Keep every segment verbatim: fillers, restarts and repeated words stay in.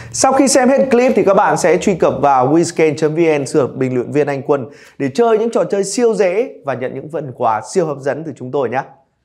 Sau khi xem hết clip thì các bạn sẽ truy cập vào wizkane chấm vn sửa bình luận viên Anh Quân để chơi những trò chơi siêu dễ và nhận những phần quà siêu hấp dẫn từ chúng tôi nhé.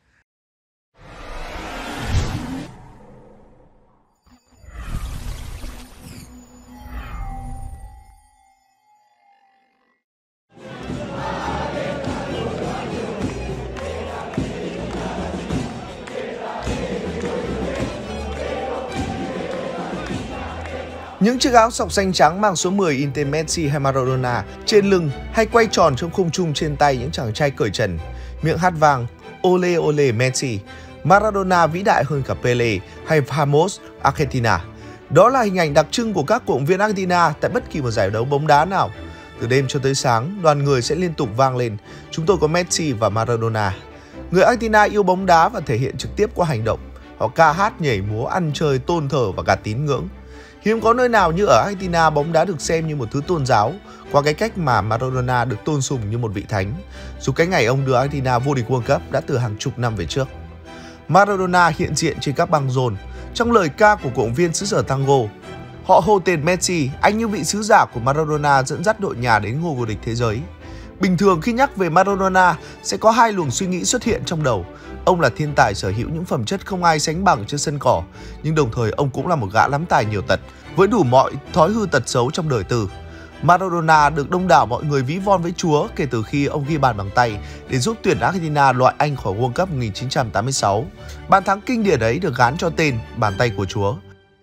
Những chiếc áo sọc xanh trắng mang số mười in tên Messi hay Maradona trên lưng hay quay tròn trong không trung trên tay những chàng trai cởi trần, miệng hát vang Ole Ole Messi, Maradona vĩ đại hơn cả Pele hay Ramos Argentina. Đó là hình ảnh đặc trưng của các cổ động viên Argentina tại bất kỳ một giải đấu bóng đá nào. Từ đêm cho tới sáng, đoàn người sẽ liên tục vang lên. Chúng tôi có Messi và Maradona. Người Argentina yêu bóng đá và thể hiện trực tiếp qua hành động. Họ ca hát, nhảy múa, ăn chơi, tôn thờ và cả tín ngưỡng. Hiếm có nơi nào như ở Argentina bóng đá được xem như một thứ tôn giáo qua cái cách mà Maradona được tôn sùng như một vị thánh, dù cái ngày ông đưa Argentina vô địch World Cup đã từ hàng chục năm về trước. Maradona hiện diện trên các băng rôn. Trong lời ca của cổ động viên xứ sở tango, họ hô tên Messi, anh như vị sứ giả của Maradona dẫn dắt đội nhà đến ngôi vô địch thế giới. Bình thường khi nhắc về Maradona sẽ có hai luồng suy nghĩ xuất hiện trong đầu. Ông là thiên tài sở hữu những phẩm chất không ai sánh bằng trên sân cỏ, nhưng đồng thời ông cũng là một gã lắm tài nhiều tật, với đủ mọi thói hư tật xấu trong đời tư. Maradona được đông đảo mọi người ví von với Chúa kể từ khi ông ghi bàn bằng tay để giúp tuyển Argentina loại Anh khỏi World Cup một nghìn chín trăm tám mươi sáu. Bàn thắng kinh điển ấy được gán cho tên bàn tay của Chúa.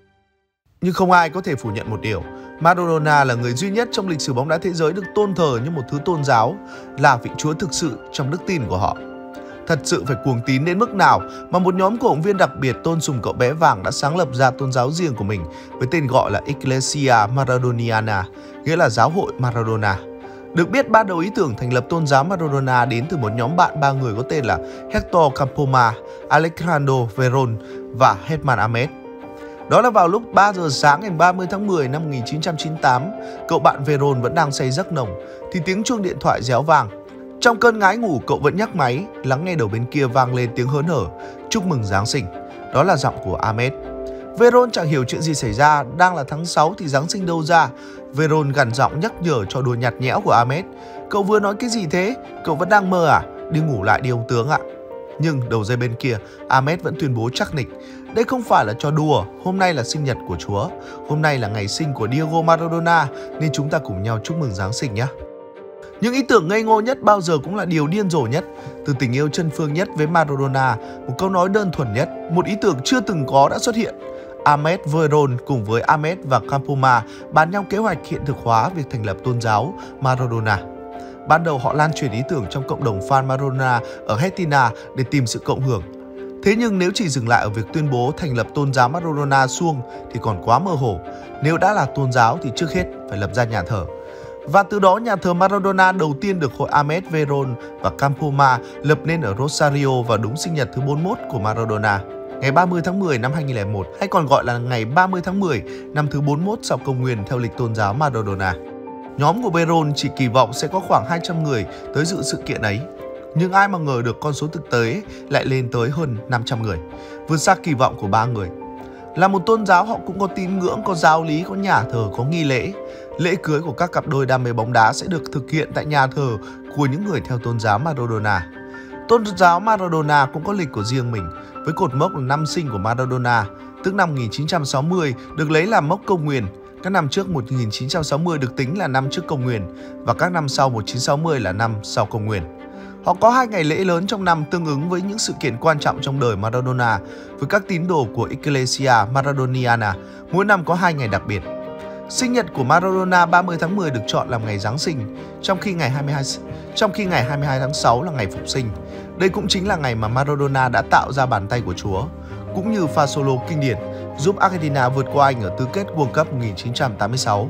Nhưng không ai có thể phủ nhận một điều, Maradona là người duy nhất trong lịch sử bóng đá thế giới được tôn thờ như một thứ tôn giáo, là vị Chúa thực sự trong đức tin của họ. Thật sự phải cuồng tín đến mức nào mà một nhóm cổ động viên đặc biệt tôn sùng cậu bé vàng đã sáng lập ra tôn giáo riêng của mình với tên gọi là Iglesia Maradoniana, nghĩa là giáo hội Maradona. Được biết ban đầu ý tưởng thành lập tôn giáo Maradona đến từ một nhóm bạn ba người có tên là Hector Campoma, Alejandro Veron và Herman Ahmed. Đó là vào lúc ba giờ sáng ngày ba mươi tháng mười năm một nghìn chín trăm chín mươi tám, cậu bạn Veron vẫn đang say giấc nồng thì tiếng chuông điện thoại réo vang. Trong cơn ngái ngủ, cậu vẫn nhấc máy, lắng nghe đầu bên kia vang lên tiếng hớn hở, chúc mừng Giáng sinh. Đó là giọng của Ahmed. Veron chẳng hiểu chuyện gì xảy ra, đang là tháng sáu thì Giáng sinh đâu ra. Veron gằn giọng nhắc nhở cho đùa nhạt nhẽo của Ahmed. Cậu vừa nói cái gì thế? Cậu vẫn đang mơ à? Đi ngủ lại đi ông tướng ạ. Nhưng đầu dây bên kia, Ahmed vẫn tuyên bố chắc nịch. Đây không phải là trò đùa, hôm nay là sinh nhật của Chúa. Hôm nay là ngày sinh của Diego Maradona, nên chúng ta cùng nhau chúc mừng Giáng sinh nhé. Những ý tưởng ngây ngô nhất bao giờ cũng là điều điên rồ nhất. Từ tình yêu chân phương nhất với Maradona, một câu nói đơn thuần nhất, một ý tưởng chưa từng có đã xuất hiện. Ahmed Veron cùng với Ahmed và Campoma bàn nhau kế hoạch hiện thực hóa việc thành lập tôn giáo Maradona. Ban đầu họ lan truyền ý tưởng trong cộng đồng fan Maradona ở Argentina để tìm sự cộng hưởng. Thế nhưng nếu chỉ dừng lại ở việc tuyên bố thành lập tôn giáo Maradona suông thì còn quá mơ hồ. Nếu đã là tôn giáo thì trước hết phải lập ra nhà thờ. Và từ đó nhà thờ Maradona đầu tiên được hội Ahmed Veron và Campoma lập nên ở Rosario vào đúng sinh nhật thứ bốn mươi mốt của Maradona, ngày ba mươi tháng mười năm hai nghìn không trăm lẻ một, hay còn gọi là ngày ba mươi tháng mười năm thứ bốn mươi mốt sau công nguyên theo lịch tôn giáo Maradona. Nhóm của Veron chỉ kỳ vọng sẽ có khoảng hai trăm người tới dự sự kiện ấy. Nhưng ai mà ngờ được con số thực tế lại lên tới hơn năm trăm người, vượt xa kỳ vọng của ba người. Là một tôn giáo họ cũng có tín ngưỡng, có giáo lý, có nhà thờ, có nghi lễ. Lễ cưới của các cặp đôi đam mê bóng đá sẽ được thực hiện tại nhà thờ của những người theo tôn giáo Maradona. Tôn giáo Maradona cũng có lịch của riêng mình, với cột mốc là năm sinh của Maradona, tức năm một nghìn chín trăm sáu mươi được lấy làm mốc công nguyên. Các năm trước một nghìn chín trăm sáu mươi được tính là năm trước công nguyên và các năm sau một nghìn chín trăm sáu mươi là năm sau công nguyên. Họ có hai ngày lễ lớn trong năm tương ứng với những sự kiện quan trọng trong đời Maradona. Với các tín đồ của Iglesia Maradoniana, mỗi năm có hai ngày đặc biệt. Sinh nhật của Maradona ba mươi tháng mười được chọn làm ngày Giáng sinh, trong khi ngày hai mươi hai trong khi ngày hai mươi hai tháng sáu là ngày phục sinh. Đây cũng chính là ngày mà Maradona đã tạo ra bàn tay của Chúa, cũng như pha solo kinh điển giúp Argentina vượt qua Anh ở tứ kết World Cup một nghìn chín trăm tám mươi sáu.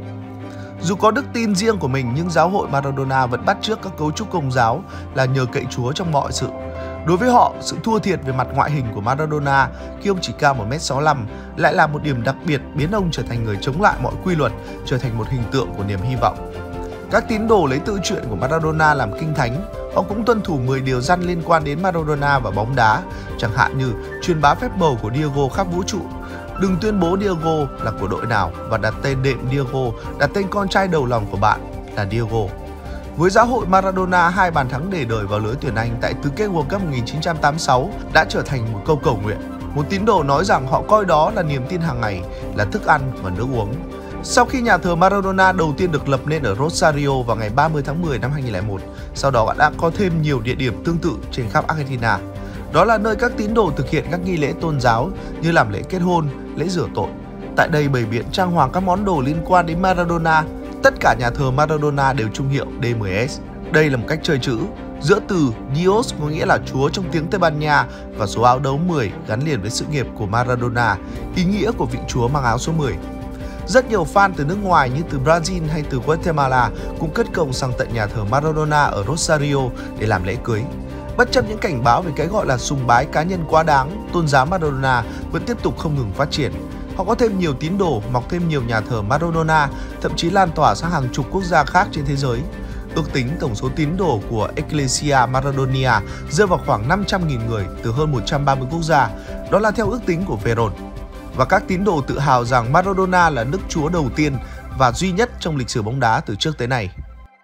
Dù có đức tin riêng của mình nhưng giáo hội Maradona vẫn bắt chước các cấu trúc công giáo là nhờ cậy Chúa trong mọi sự. Đối với họ, sự thua thiệt về mặt ngoại hình của Maradona khi ông chỉ cao một mét sáu mươi lăm lại là một điểm đặc biệt biến ông trở thành người chống lại mọi quy luật, trở thành một hình tượng của niềm hy vọng. Các tín đồ lấy tự truyện của Maradona làm kinh thánh. Họ cũng tuân thủ mười điều răn liên quan đến Maradona và bóng đá, chẳng hạn như truyền bá phép màu của Diego khắp vũ trụ, đừng tuyên bố Diego là của đội nào và đặt tên đệm Diego, đặt tên con trai đầu lòng của bạn là Diego. Với giáo hội Maradona, hai bàn thắng để đời vào lưới tuyển Anh tại tứ kết World Cup một nghìn chín trăm tám mươi sáu đã trở thành một câu cầu nguyện. Một tín đồ nói rằng họ coi đó là niềm tin hàng ngày, là thức ăn và nước uống. Sau khi nhà thờ Maradona đầu tiên được lập nên ở Rosario vào ngày ba mươi tháng mười năm hai nghìn không trăm lẻ một, sau đó đã có thêm nhiều địa điểm tương tự trên khắp Argentina. Đó là nơi các tín đồ thực hiện các nghi lễ tôn giáo như làm lễ kết hôn, lễ rửa tội. Tại đây bày biện trang hoàng các món đồ liên quan đến Maradona. Tất cả nhà thờ Maradona đều trung hiệu D mười S. Đây là một cách chơi chữ giữa từ Dios có nghĩa là Chúa trong tiếng Tây Ban Nha và số áo đấu mười gắn liền với sự nghiệp của Maradona, ý nghĩa của vị Chúa mang áo số mười. Rất nhiều fan từ nước ngoài như từ Brazil hay từ Guatemala cũng cất công sang tận nhà thờ Maradona ở Rosario để làm lễ cưới. Bất chấp những cảnh báo về cái gọi là sùng bái cá nhân quá đáng, tôn giáo Maradona vẫn tiếp tục không ngừng phát triển. Họ có thêm nhiều tín đồ, mọc thêm nhiều nhà thờ Maradona, thậm chí lan tỏa sang hàng chục quốc gia khác trên thế giới. Ước tính tổng số tín đồ của Ecclesia Maradonia rơi vào khoảng năm trăm nghìn người từ hơn một trăm ba mươi quốc gia, đó là theo ước tính của Veron. Và các tín đồ tự hào rằng Maradona là đức chúa đầu tiên và duy nhất trong lịch sử bóng đá từ trước tới nay.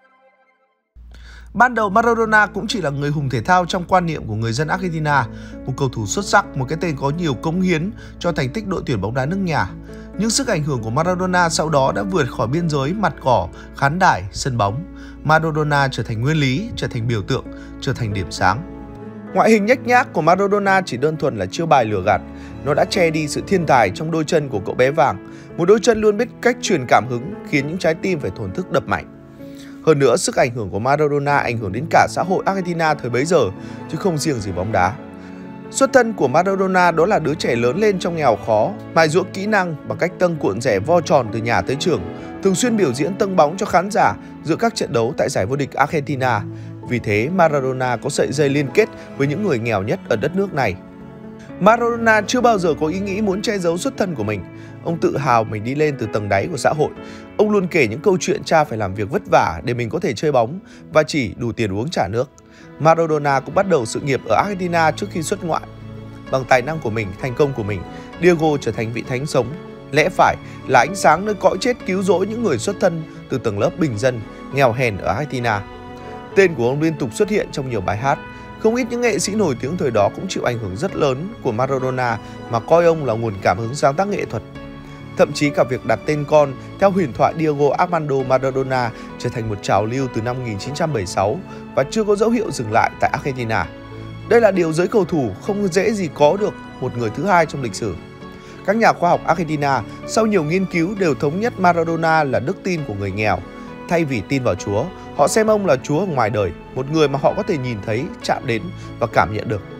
Ban đầu Maradona cũng chỉ là người hùng thể thao trong quan niệm của người dân Argentina, một cầu thủ xuất sắc, một cái tên có nhiều cống hiến cho thành tích đội tuyển bóng đá nước nhà. Nhưng sức ảnh hưởng của Maradona sau đó đã vượt khỏi biên giới mặt cỏ, khán đài, sân bóng. Maradona trở thành nguyên lý, trở thành biểu tượng, trở thành điểm sáng. Ngoại hình nhếch nhác của Maradona chỉ đơn thuần là chiêu bài lừa gạt. Nó đã che đi sự thiên tài trong đôi chân của cậu bé vàng, một đôi chân luôn biết cách truyền cảm hứng, khiến những trái tim phải thổn thức đập mạnh. Hơn nữa, sức ảnh hưởng của Maradona ảnh hưởng đến cả xã hội Argentina thời bấy giờ, chứ không riêng gì bóng đá. Xuất thân của Maradona đó là đứa trẻ lớn lên trong nghèo khó, mài giũa kỹ năng bằng cách tâng cuộn rẻ vo tròn từ nhà tới trường, thường xuyên biểu diễn tâng bóng cho khán giả giữa các trận đấu tại giải vô địch Argentina. Vì thế, Maradona có sợi dây liên kết với những người nghèo nhất ở đất nước này. Maradona chưa bao giờ có ý nghĩ muốn che giấu xuất thân của mình. Ông tự hào mình đi lên từ tầng đáy của xã hội. Ông luôn kể những câu chuyện cha phải làm việc vất vả để mình có thể chơi bóng và chỉ đủ tiền uống trả nước. Maradona cũng bắt đầu sự nghiệp ở Argentina trước khi xuất ngoại. Bằng tài năng của mình, thành công của mình, Diego trở thành vị thánh sống. Lẽ phải là ánh sáng nơi cõi chết cứu rỗi những người xuất thân từ tầng lớp bình dân, nghèo hèn ở Argentina. Tên của ông liên tục xuất hiện trong nhiều bài hát. Không ít những nghệ sĩ nổi tiếng thời đó cũng chịu ảnh hưởng rất lớn của Maradona mà coi ông là nguồn cảm hứng sáng tác nghệ thuật. Thậm chí cả việc đặt tên con theo huyền thoại Diego Armando Maradona trở thành một trào lưu từ năm một nghìn chín trăm bảy mươi sáu và chưa có dấu hiệu dừng lại tại Argentina. Đây là điều giới cầu thủ không dễ gì có được một người thứ hai trong lịch sử. Các nhà khoa học Argentina sau nhiều nghiên cứu đều thống nhất Maradona là đức tin của người nghèo. Thay vì tin vào Chúa, họ xem ông là Chúa ở ngoài đời, một người mà họ có thể nhìn thấy, chạm đến và cảm nhận được.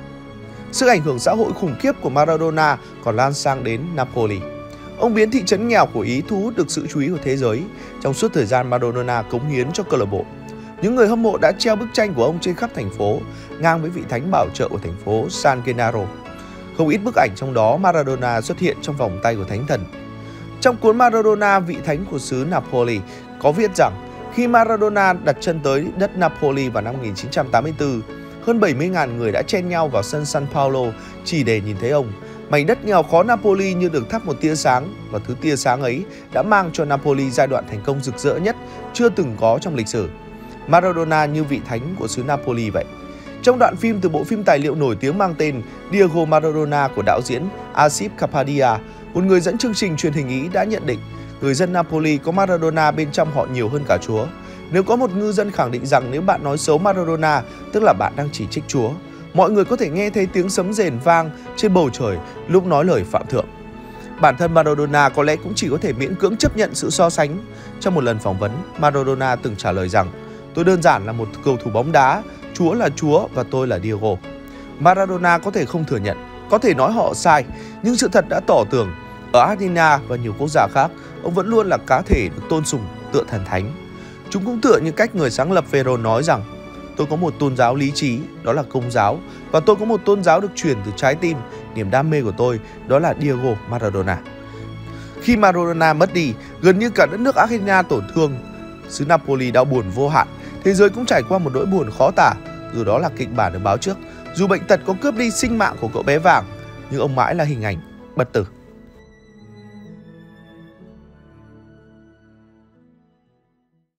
Sức ảnh hưởng xã hội khủng khiếp của Maradona còn lan sang đến Napoli. Ông biến thị trấn nghèo của Ý thu hút được sự chú ý của thế giới trong suốt thời gian Maradona cống hiến cho câu lạc bộ. Những người hâm mộ đã treo bức tranh của ông trên khắp thành phố, ngang với vị thánh bảo trợ của thành phố San Gennaro. Không ít bức ảnh trong đó Maradona xuất hiện trong vòng tay của thánh thần. Trong cuốn Maradona, vị thánh của xứ Napoli, có viết rằng khi Maradona đặt chân tới đất Napoli vào năm một nghìn chín trăm tám mươi tư, hơn bảy mươi nghìn người đã chen nhau vào sân San Paolo chỉ để nhìn thấy ông. Mảnh đất nghèo khó Napoli như được thắp một tia sáng, và thứ tia sáng ấy đã mang cho Napoli giai đoạn thành công rực rỡ nhất chưa từng có trong lịch sử. Maradona như vị thánh của xứ Napoli vậy. Trong đoạn phim từ bộ phim tài liệu nổi tiếng mang tên Diego Maradona của đạo diễn Asif Kapadia, một người dẫn chương trình truyền hình Ý đã nhận định người dân Napoli có Maradona bên trong họ nhiều hơn cả Chúa. Nếu có một ngư dân khẳng định rằng nếu bạn nói xấu Maradona, tức là bạn đang chỉ trích Chúa. Mọi người có thể nghe thấy tiếng sấm rền vang trên bầu trời lúc nói lời phạm thượng. Bản thân Maradona có lẽ cũng chỉ có thể miễn cưỡng chấp nhận sự so sánh. Trong một lần phỏng vấn, Maradona từng trả lời rằng: "Tôi đơn giản là một cầu thủ bóng đá, Chúa là Chúa và tôi là Diego." Maradona có thể không thừa nhận, có thể nói họ sai, nhưng sự thật đã tỏ tường. Ở Argentina và nhiều quốc gia khác, ông vẫn luôn là cá thể được tôn sùng tựa thần thánh. Chúng cũng tựa như cách người sáng lập Veron nói rằng: "Tôi có một tôn giáo lý trí, đó là Công giáo, và tôi có một tôn giáo được truyền từ trái tim, niềm đam mê của tôi, đó là Diego Maradona." Khi Maradona mất đi, gần như cả đất nước Argentina tổn thương. Xứ Napoli đau buồn vô hạn, thế giới cũng trải qua một nỗi buồn khó tả. Dù đó là kịch bản được báo trước, dù bệnh tật có cướp đi sinh mạng của cậu bé vàng, nhưng ông mãi là hình ảnh bất tử.